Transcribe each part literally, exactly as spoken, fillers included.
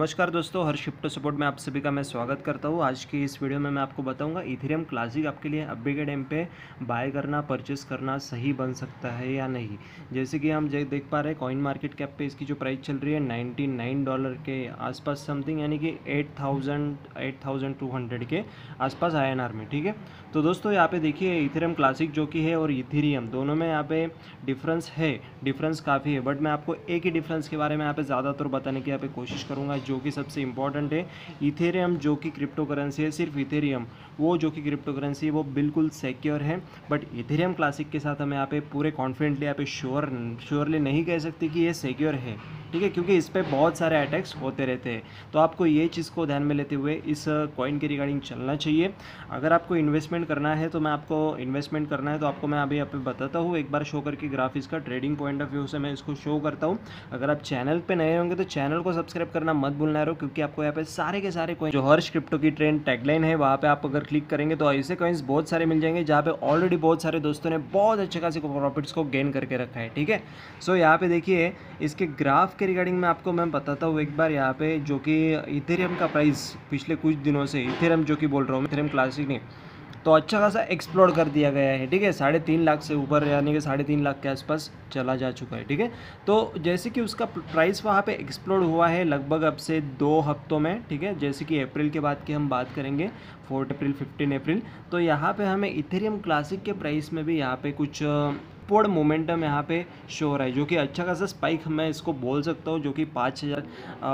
नमस्कार दोस्तों, हर shift support में आप सभी का मैं स्वागत करता हूं। आज की इस वीडियो में मैं आपको बताऊंगा इथेरियम क्लासिक आपके लिए अभी के टाइम पे बाय करना परचेस करना सही बन सकता है या नहीं। जैसे कि हम देख पा रहे हैं कॉइन मार्केट कैप पे इसकी जो प्राइस चल रही है नाइन्टी नाइन डॉलर के आसपास समथिंग, यानी कि eight thousand eight thousand two hundred के आसपास आई एन आर में। ठीक है, तो दोस्तों यहाँ पे देखिए इथेरियम क्लासिक जो कि है और इथेरियम दोनों में यहाँ पे डिफरेंस है, डिफरेंस काफ़ी है, बट मैं आपको एक ही डिफरेंस के बारे में यहाँ पे ज़्यादातर बताने की यहाँ पे कोशिश करूँगा जो कि सबसे इंपॉर्टेंट है। इथेरियम जो कि क्रिप्टो करेंसी है, सिर्फ इथेरियम वो जो कि क्रिप्टो करेंसी है वो बिल्कुल सिक्योर है, बट इथेरियम क्लासिक के साथ हमें यहाँ पे पूरे कॉन्फिडेंटली यहाँ पे श्योर श्योरली नहीं कह सकते कि ये सिक्योर है। ठीक है, क्योंकि इस पर बहुत सारे अटैक्स होते रहते हैं, तो आपको ये चीज़ को ध्यान में लेते हुए इस कॉइन के रिगार्डिंग चलना चाहिए। अगर आपको इन्वेस्टमेंट करना है तो मैं आपको इन्वेस्टमेंट करना है तो आपको मैं अभी यहाँ पे बताता हूँ, एक बार शो करके ग्राफिक्स का ट्रेडिंग पॉइंट ऑफ व्यू से मैं इसको शो करता हूँ। अगर आप चैनल पे नए होंगे तो चैनल को सब्सक्राइब करना मत भूलना रहो, क्योंकि आपको यहाँ पे सारे के सारे कॉइन जो हर क्रिप्टो की ट्रेंड टैगलाइन है वहाँ पे आप अगर क्लिक करेंगे तो ऐसे कॉइन्स बहुत सारे मिल जाएंगे जहाँ पे ऑलरेडी बहुत सारे दोस्तों ने बहुत अच्छे खासे प्रॉफिट्स को गेन करके रखा है। ठीक है, सो यहाँ पे देखिए इसके ग्राफ के रिगार्डिंग में आपको मैं बताता हूँ एक बार यहाँ पे, जो कि इथेरियम का प्राइस पिछले कुछ दिनों से, इथेरियम जो कि बोल रहा हूँ इथेरियम क्लासिक नहीं, तो अच्छा खासा एक्सप्लोर कर दिया गया है। ठीक है, साढ़े तीन लाख से ऊपर यानी कि साढ़े तीन लाख के आसपास चला जा चुका है। ठीक है, तो जैसे कि उसका प्राइस वहाँ पे एक्सप्लोर हुआ है लगभग अब से दो हफ्तों में। ठीक है, जैसे कि अप्रैल के बाद की हम बात करेंगे, फोर्थ अप्रैल फिफ्टीन अप्रैल, तो यहाँ पे हमें इथेरियम क्लासिक के प्राइस में भी यहाँ पे कुछ अपवर्ड मोमेंटम यहाँ पे शो हो रहा है, जो कि अच्छा खासा स्पाइक मैं इसको बोल सकता हूँ, जो कि पाँच हज़ार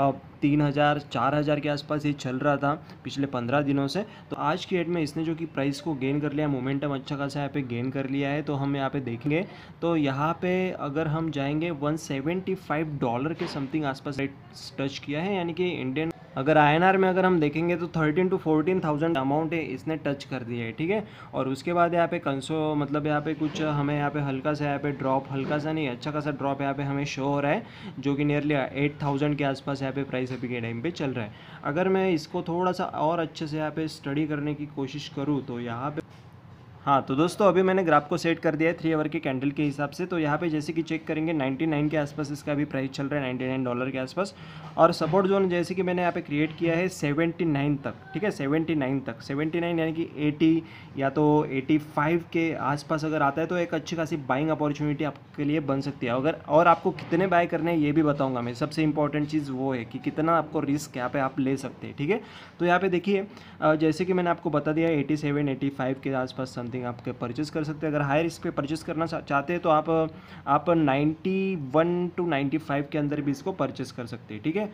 तीन हज़ार चार हज़ार के आसपास ये चल रहा था पिछले पंद्रह दिनों से। तो आज की डेट में इसने जो कि प्राइस को गेन कर लिया, मोमेंटम अच्छा खासा यहाँ पे गेन कर लिया है। तो हम यहाँ पे देखेंगे तो यहाँ पे अगर हम जाएंगे वन सेवेंटी फाइव डॉलर के समथिंग आसपास रेट टच किया है, यानी कि इंडियन अगर आई एन आर में अगर हम देखेंगे तो thirteen to fourteen thousand amount है इसने टच कर दिया है। ठीक है, और उसके बाद यहाँ पे कंसो मतलब यहाँ पे कुछ हमें यहाँ पे हल्का सा यहाँ पे ड्रॉप, हल्का सा नहीं अच्छा खासा ड्रॉप यहाँ पे हमें शो हो रहा है, जो कि नियरली एट थाउजेंड के आसपास यहाँ पे प्राइस अभी के टाइम पे चल रहा है। अगर मैं इसको थोड़ा सा और अच्छे से यहाँ पे स्टडी करने की कोशिश करूँ तो यहाँ पे हाँ, तो दोस्तों अभी मैंने ग्राफ को सेट कर दिया है थ्री आवर के कैंडल के हिसाब से। तो यहाँ पे जैसे कि चेक करेंगे नाइन्टी नाइन के आसपास इसका भी प्राइस चल रहा है, नाइन्टी नाइन डॉलर के आसपास, और सपोर्ट जोन जैसे कि मैंने यहाँ पे क्रिएट किया है सेवेंटी नाइन तक। ठीक है, सेवेंटी नाइन तक, सेवेंटी नाइन यानी कि एटी या तो एटी फाइव के आसपास अगर आता है तो एक अच्छी खासी बाइंग अपॉर्चुनिटी आपके लिए बन सकती है। अगर और आपको कितने बाय करने हैं ये भी बताऊँगा मैं, सबसे इंपॉर्टेंट चीज़ वो है कि कितना आपको रिस्क यहाँ पे आप ले सकते हैं। ठीक है, तो यहाँ पे देखिए जैसे कि मैंने आपको बता दिया एटी सेवन एटी फाइव के आसपास समथिंग आपके परचेस कर सकते हैं। अगर हाई रिस्क पे परचेस करना चाहते हैं तो आप आप ninety one to ninety five के अंदर भी इसको परचेस कर सकते हैं। ठीक है,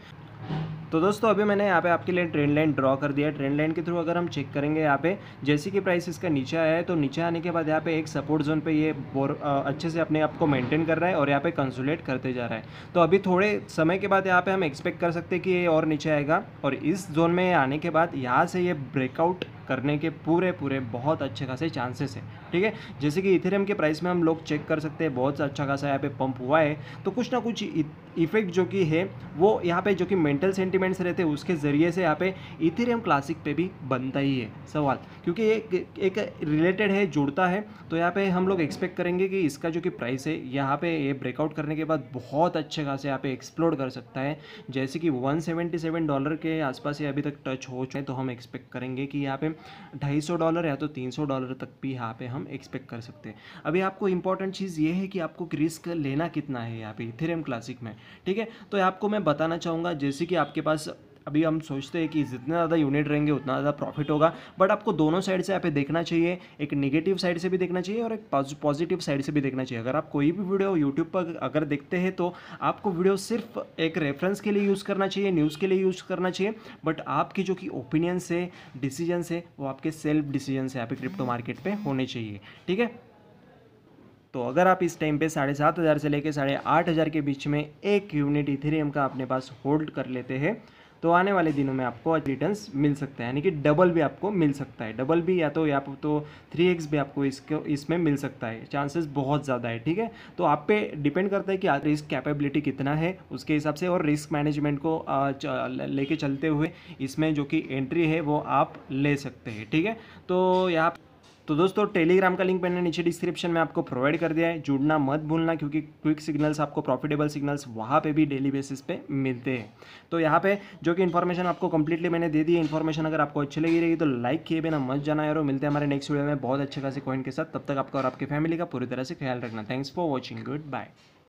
तो दोस्तों अभी मैंने यहाँ पे आपके लिए ट्रेंड लाइन ड्रॉ कर दिया है। ट्रेंड लाइन के थ्रू अगर हम चेक करेंगे यहाँ पे जैसे कि प्राइस इसका नीचे आया है तो नीचे आने के बाद यहाँ पे एक सपोर्ट जोन पे ये बोर अच्छे से अपने आप को मेंटेन कर रहा है और यहाँ पे कंसोलिडेट करते जा रहा है। तो अभी थोड़े समय के बाद यहाँ पे हम एक्सपेक्ट कर सकते हैं कि ये और नीचे आएगा, और इस जोन में आने के बाद यहाँ से ये ब्रेकआउट करने के पूरे पूरे बहुत अच्छे खासे चांसेस है। ठीक है, जैसे कि इथेरियम के प्राइस में हम लोग चेक कर सकते हैं बहुत अच्छा खासा यहाँ पे पंप हुआ है, तो कुछ ना कुछ इफेक्ट जो कि है वो यहाँ पे जो कि मेंटल सेंटिमेंट्स रहते हैं उसके ज़रिए से यहाँ पे इथेरियम क्लासिक पे भी बनता ही है सवाल, क्योंकि ये एक रिलेटेड है, जुड़ता है। तो यहाँ पे हम लोग एक्सपेक्ट करेंगे कि इसका जो कि प्राइस है यहाँ पे ये ब्रेकआउट करने के बाद बहुत अच्छे खासे यहाँ पे एक्सप्लोर कर सकता है, जैसे कि वन सेवेंटी सेवन डॉलर के आसपास ये अभी तक टच हो चुके हैं। तो हम एक्सपेक्ट करेंगे कि यहाँ पे ढाई सौ डॉलर या तो तीन सौ डॉलर तक भी यहाँ पे हम एक्सपेक्ट कर सकते हैं। अभी आपको इंपॉर्टेंट चीज़ ये है कि आपको रिस्क लेना कितना है यहाँ पे इथेरियम क्लासिक में। ठीक है, तो आपको मैं बताना चाहूँगा जैसे कि आपके पास अभी हम सोचते हैं कि जितना ज़्यादा यूनिट रहेंगे उतना ज़्यादा प्रॉफिट होगा, बट आपको दोनों साइड से यहाँ पे देखना चाहिए, एक नेगेटिव साइड से भी देखना चाहिए और एक पॉजिटिव साइड से भी देखना चाहिए। अगर आप कोई भी वीडियो यूट्यूब पर अगर देखते हैं तो आपको वीडियो सिर्फ एक रेफरेंस के लिए यूज़ करना चाहिए, न्यूज़ के लिए यूज़ करना चाहिए, बट आपकी जो कि ओपिनियंस है, डिसीजंस है, वो आपके सेल्फ डिसीजंस है यहाँ पे क्रिप्टो मार्केट पर होने चाहिए। ठीक है, तो अगर आप इस टाइम पे साढ़े सात हज़ार से लेकर साढ़े आठ हज़ार के बीच में एक यूनिट इथेरियम का अपने पास होल्ड कर लेते हैं तो आने वाले दिनों में आपको रिटर्न्स मिल सकता है, यानी कि डबल भी आपको मिल सकता है, डबल भी या तो या तो थ्री एक्स भी आपको इसको इसमें मिल सकता है, चांसेस बहुत ज़्यादा है। ठीक है, तो आप पे डिपेंड करता है कि आप रिस्क कैपेबिलिटी कितना है उसके हिसाब से, और रिस्क मैनेजमेंट को लेके चलते हुए इसमें जो कि एंट्री है वो आप ले सकते हैं। ठीक है, तो यहाँ तो दोस्तों टेलीग्राम का लिंक मैंने नीचे डिस्क्रिप्शन में आपको प्रोवाइड कर दिया है, जुड़ना मत भूलना, क्योंकि क्विक सिग्नल्स आपको प्रॉफिटेबल सिग्नल्स वहाँ पे भी डेली बेसिस पे मिलते हैं। तो यहाँ पे जो कि इन्फॉर्मेशन आपको कंप्लीटली मैंने दे दी है, इन्फॉर्मेशन अगर आपको अच्छी लगी रहेगी तो लाइक किए बिना मत जाना यारो। मिलते हैं हमारे नेक्स्ट वीडियो में बहुत अच्छे खासे कॉइन के साथ, तब तक आपका और आपकी फैमिली का पूरी तरह से ख्याल रखना। Thanks for watching, good bye.